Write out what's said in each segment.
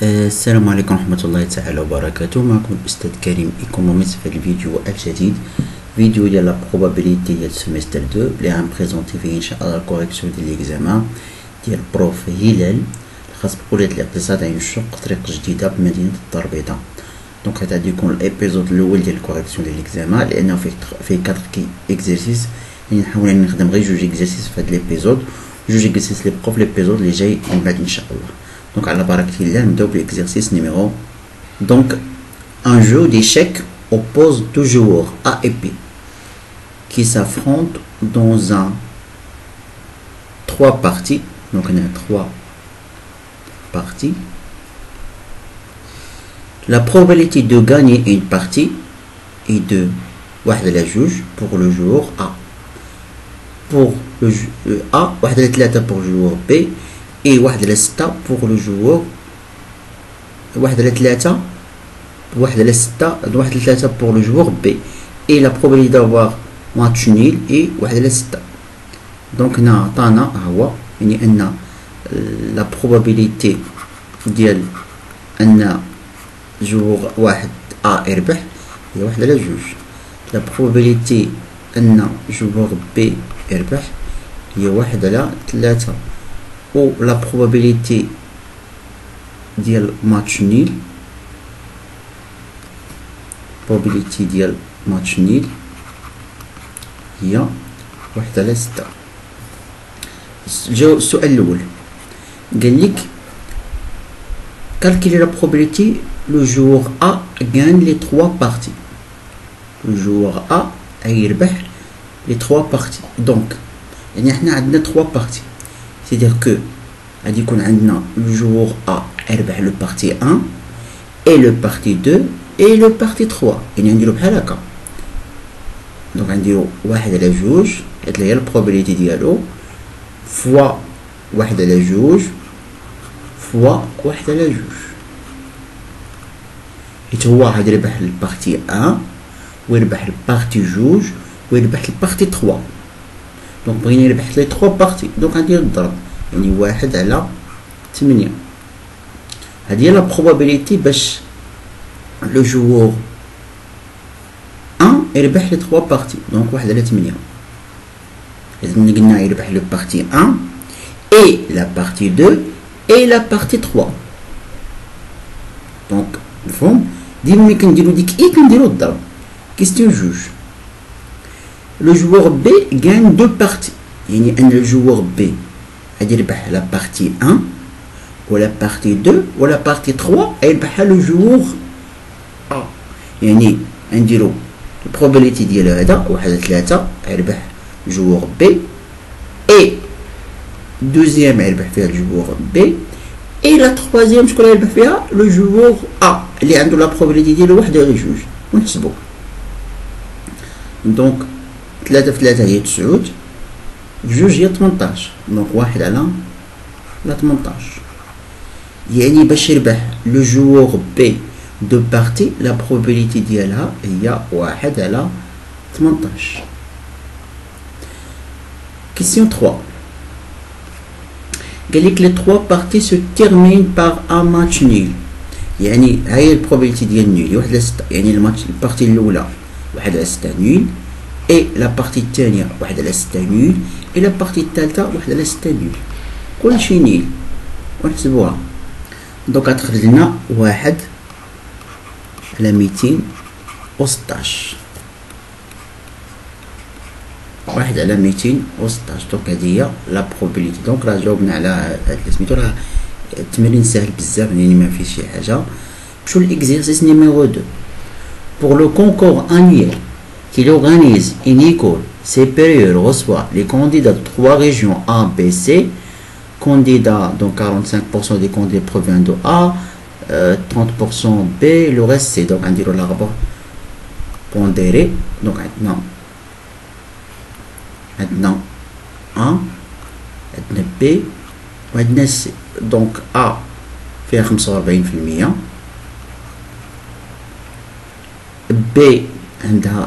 السلام عليكم ورحمة الله تعالى وبركاته. معكم الأستاذ كريم إيكونوميست في الفيديو الجديد، فيديو ديال لا بروبابيليتي ديال سيمستر 2 اللي غنبريزونتي فيه إن شاء الله الكوريكسيون ديال ليكزامان ديال بروف هلال الخاص بكلية الاقتصاد عين الشق طريق جديدة بمدينة الدار البيضاء. دونك هذا غادي يكون الابيزود الأول ديال الكوريكسيون ديال ليكزامان لأنه فيه 4 اكزرسيس، يعني نحاول نخدم غير 2 اكزرسيس في هاد الابيزود، 2 اكزرسيس اللي بقاو في الابيزود اللي جاي من بعد إن شاء الله. Donc à la barre nous l'exercice numéro. Donc un jeu d'échecs oppose deux joueurs A et B qui s'affrontent dans un 3 parties. Donc on a 3 parties. La probabilité de gagner une partie est de واحد على جوج pour le joueur A. Pour le A واحد على 3 pour le joueur B. Et 1 على 6 pour le joueur 1 على 3 1 على 6 1 على 3 pour le joueur B et la probabilité d'avoir match nul est 1 على 6. donc هنا عطانا هو يعني ان la probabilité ديال ان جوور واحد A يربح هي 1 على 2. la probabilité ان جوور B يربح هي 1 على 3. ou la probabilité ديال match nul هي 1 على 6. جاو السؤال الأول قال لك calculer la probabilité le joueur A gagne les 3 parties. le joueur A يربح les 3 parties. donc يعني احنا عندنا 3 parties. c'est-à-dire que غادي يكون عندنا le joueur A يربح le partie 1 et le partie 2 et le partie 3. يعني نديرو بحال هكا. دونك غنديرو 1 على 2 هاد هي البروبابيليتي ديالو فوا 1 على 2 فوا 1 على 2. حيت هو غادي يربح البارتي 1 ويربح البارتي 2 ويربح البارتي 3. دونك بغينا يربح لي 3 بارتي، دونك غندير الضرب يعني 1 على 8. هادي هي لا بروبابيليتي باش لو جوور 1 يربح لي 3 بارتي. دونك 1 على 8 لازم قلنا يربح لو بارتي 1 اي لا بارتي 2 اي لا بارتي 3. دونك مفهوم ديما ملي كنديرو ديك اي كنديرو الضرب. كيستيون جوج le joueur B gagne 2 parties. يعني أن le joueur B غادي يربح la partie 1 و la partie 2 و la partie 3 يربحها le joueur A. يعني نديرو البروبابيليتي ديال هذا 1 على 3 يربح joueur B et دوزيام يربح فيها joueur B et la troisième شكون يربح فيها le joueur A اللي عنده la probabilité ديالو 1 على 2 ونحسبو. دونك 3 في 3 هي 9 في 2 هي 18. دونك 1 على 18 يعني باش يربح لو جوور بي دو بارتي لا بروبابيليتي ديالها هي 1 على 18. كيسيون 3 قالك لي 3 بارتي سو تيرمين بار ان ماتش نيل. يعني هاي البروبابيليتي ديال نيل 1 على 6 يعني الماتش البارتي الاولى 1 على 6 نيل et la partie الثانية 1 على 6 نيل et la partie الثالثة 1 على 6 نيل. كلشي نيل ونحسبوها. دونك غتخرج لنا 1 على 216. 1 على 216. دونك هادي هي لا بروبابيليتي. دونك راه جاوبنا على هاد سميتو، راه التمرين ساهل بزاف يعني ما فيه شي حاجة. نمشيو للإكزرسيس نيميرو 2. pour le concours annuel qu'il organise une école supérieure reçoit les candidats de 3 régions A, B, C. Candidats, donc 45% des candidats proviennent de A, 30% B, le reste C. Donc on dit le rapport pondéré. Donc maintenant A, maintenant B, maintenant C. Donc A fait 45%, B عندها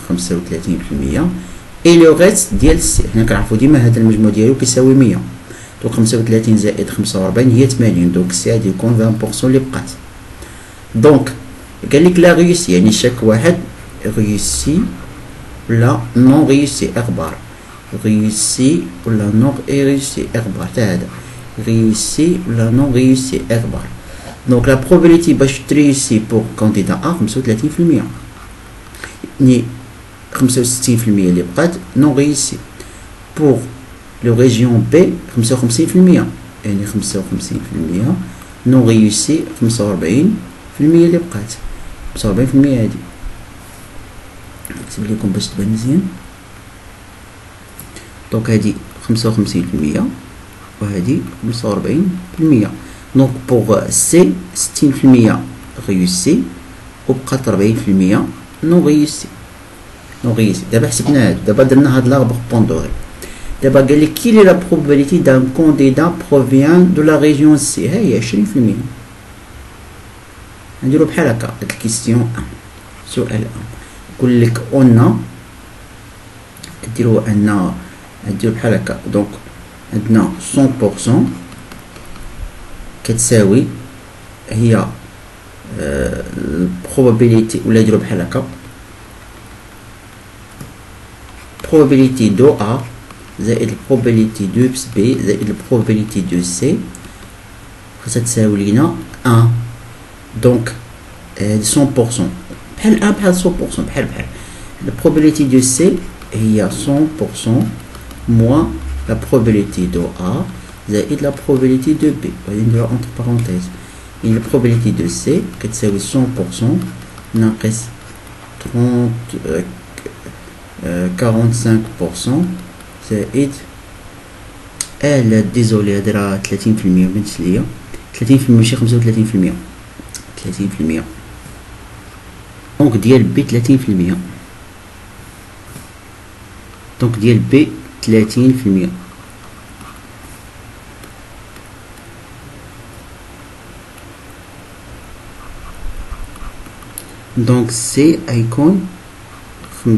35% et le reste ديال سي. حنا كنعرفو ديما هذا المجموع ديالو كيساوي 100. دونك 35 زائد 45 هي 80 دونك سي غادي يكون 20% اللي بقات. دونك قال لك لا ريوسي يعني شاك واحد ريوسي ولا نون ريوسي اخبار ريوسي ولا نون ريوسي اخبار تاع هذا ريوسي ولا نون ريوسي اخبار. دونك لا بروبابيليتي باش تريوسي بور كانديدا ا 35% يعني 65% اللي بقات نون ريوسي. بور لو ريجيون بي 55% يعني 55% نون ريوسي 45% اللي بقات 45% هادي نكتب لكم باش تبان مزيان. دونك هادي 55% وهادي 45%. دونك بوغ سي 60% ريوسي وبقات 40% نون ريوسي. نون ريوسي دابا حسبنا هادو دابا درنا هاد لاربغ بوندوري. دابا قال لك كي لي لا بروبابيليتي دان كونديدا بروفيان دو لا ريجيون سي ها هي 20%. نديرو بحال هكا هاد الكيستيون سؤال يقول لك اون ديرو ان نديرو بحال هكا. دونك عندنا 100% كتساوي هي البروبابيليتي ولا نديرو بحال هكا probabilité de A زائد probabilité de B زائد probabilité de C خاصها تساوي لينا 1. دونك 100% بحال 1 بحال 100% بحال la probabilité de C هي 100% moins la probabilité de A زائد la probabilité de B غادي نديرها entre parenthèses. et la probabilité de C كتساوي 100% ناقص 45% زائد لا ديزولي هاد راه 30% مبانتش ليا 30% ماشي 35% 30%. دونك ديال بي 30% دونك ديال بي 30%. دونك سي غيكون 25%.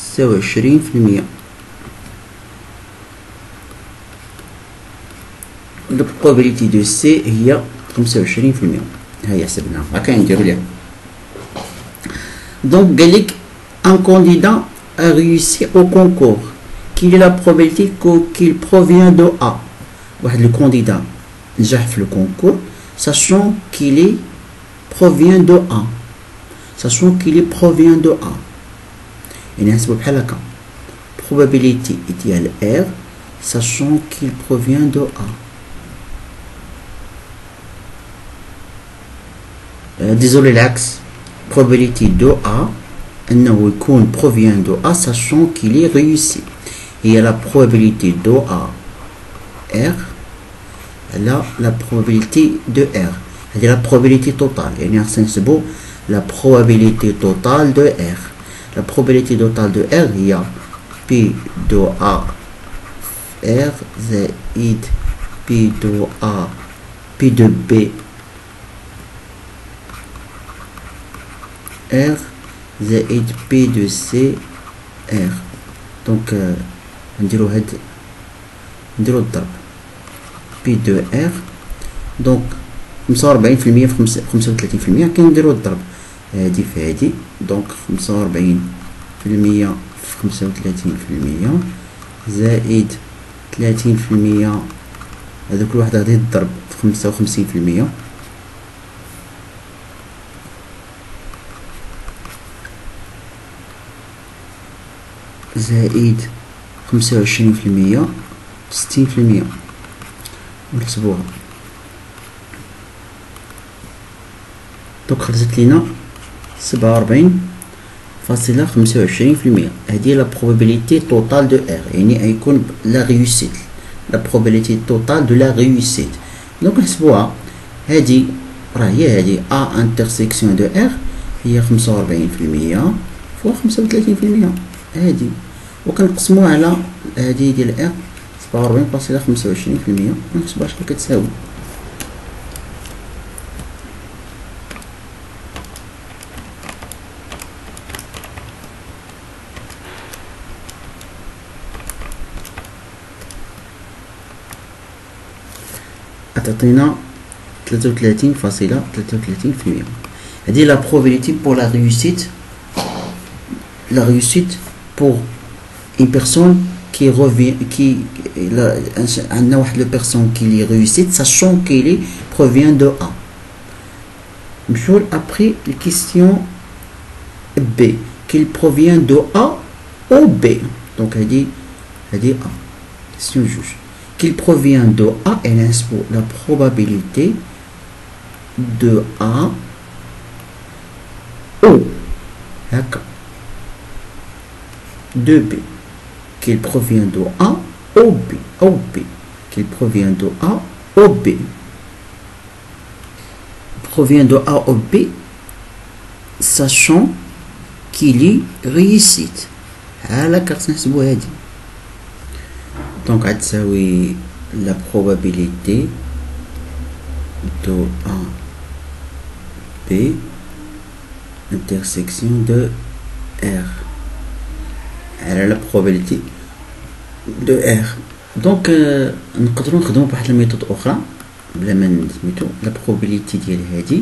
la probabilité de C هي 25%. هيا حسبناها هكا نديرو ليها. دونك قالك un candidat a réussi au concours. Quelle est la probabilité qu'il provient de A. واحد le candidat نجح في le concours sachant qu'il est provient de A. sachant qu'il est provient de A. يعني نحسبو بحال هكا probabilité ديال R sachant qu'il provient de A. désolé العكس probabilité de A أنه يكون provient de A sachant qu'il est réussi. هي la probabilité de A R على la probabilité de R. هذه la probabilité totale يعني خصنا نحسبو la probabilité totale de R. La probabilité totale de R هي P de A R زائد P de A P de B R زائد P de C R. دونك نديرو هاد نديرو الضرب P de R. دونك 45% في 35% كنديرو الضرب هادي في هادي. دونك 45% في 35% زائد 30% هذا كل واحد غادي يضرب في 55% زائد 25% 60% ونحسبوها. دونك خرجت لينا 47.25%. هذه لا probabilité totale de R يعني غيكون لا réussite la probabilité totale de la réussite. دونك نحسبوها هذه راه هي هذه A intersection de R هي 45% فوق 35% هذه وكنقسموها على هذه ديال R 47.25% ونحسبوها شحال كتساوي. تعطينا 33.33%. هذه la probabilité pour la réussite pour une personne qui revient, une personne qui réussit, sachant qu'il provient de A. Après, la question B, qu'il provient de A ou B. Donc, elle dit A. Question juge. Qu'il provient de A, elle inscrit la probabilité de A ou de B. Qu'il provient de A ou B. Qu'il provient de A ou B. Provient de A ou B, sachant qu'il y réussit. À la carte donc, oui, la probabilité de A B intersection de R. Elle a la probabilité de R. Donc, nous pouvons faire une méthode autre. La probabilité ديال هذه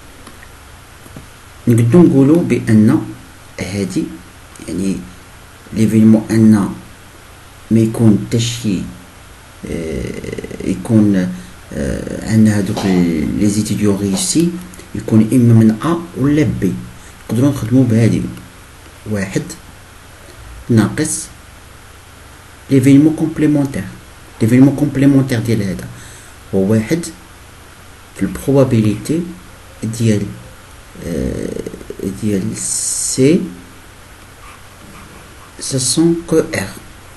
نقدروا نقولوا بان هذه يعني ليفينمون ان ما يكون حتى شي يكون عندنا هذوك لي زيتيديون ريوسي يكون اما من ا ولا بي. نقدروا نخدموا بهذه واحد ناقص ليفينمون كومبليمونتير. ليفينمون كومبليمونتير ديال هذا هو واحد في البروبابيليتي ديال سي سون كو ار.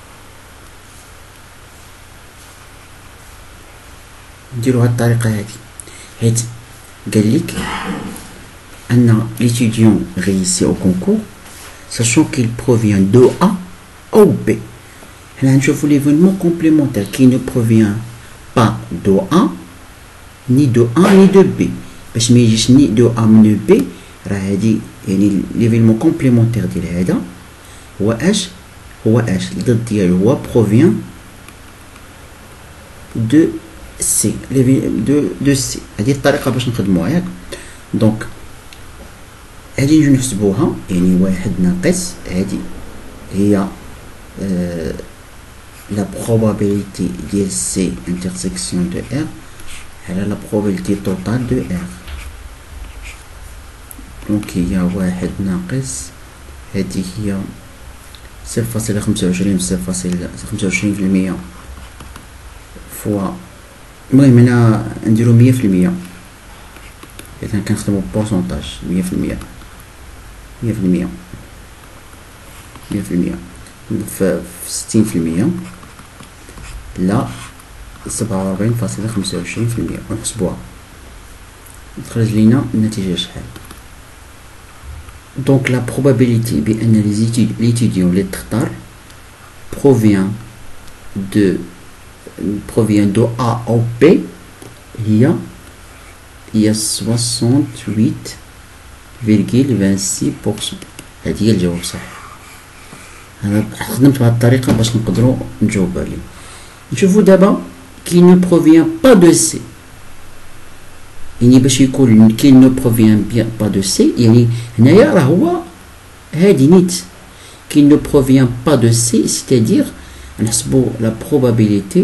نديرو هاد الطريقه هادي حيت قال لك ان ليتيديون réussit au concours sachant qu'il provient de A ou B. حنا نشوفو ليفينمون كومبليمونتير qui ne provient pas de A ni de A ni de B. باش ما يجيش ني دو A من B راه هادي يعني ليفينمون كومبليمونتير ديال هذا هو اش الضد ديالو هو provient de C. de C. هذه الطريقه باش نخدموها ياك. دونك هادي نجيو نحسبوها يعني واحد ناقص هادي هي la probabilité de C intersection de R على la probabilité totale de R. donc il y a واحد ناقص هذه هي 0.25 فوا المهم هنا نديرو 100% اذا كنخدمو بورسونتاج 100% في 60% لا 47.25% ونحسبوها تخرج لينا النتيجة شحال. دونك لا probabilité بأن l'étudiant اللي تختار provient de A ou B هي 68.26%. هذه هي الجواب صح. انا خدمت بهذه الطريقه باش نقدروا نجاوب عليه. نشوفوا دابا qui ne provient pas de C. يعني باش يكون qui ne provient pas de C يعني هنايا راه هو هادي نيت qui ne provient pas de C c'est-à-dire نحسبوا la probabilité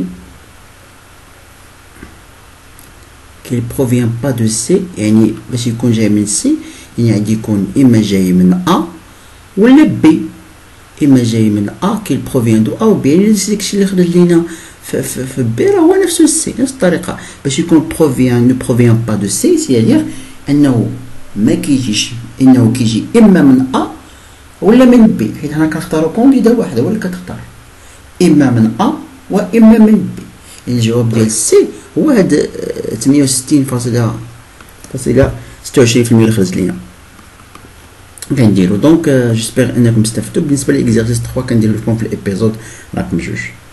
qu'il provient pas de C يعني باش يكون جاي من C يعني غادي يكون اما جاي من A ولا B. اما جاي من A qu'il provient de A ou B يعني داكشي اللي خرج لينا في بي راه هو نفس السي نفس الطريقه باش يكون provient ne provient pas de C c'est-à-dire انه ما كيجيش انه كيجي اما من A ولا من B حيت حنا كنختاروا كونديدا واحد هو اللي كتختار اما من A واما من B. يعني الجواب ديال سي هو هاد 68.26% اللي خرج لينا كنديرو. دونك جيسبر انكم استفدتوا. بالنسبه للاكزرسيس 3 كندير لكم في الابيزود رقم 2.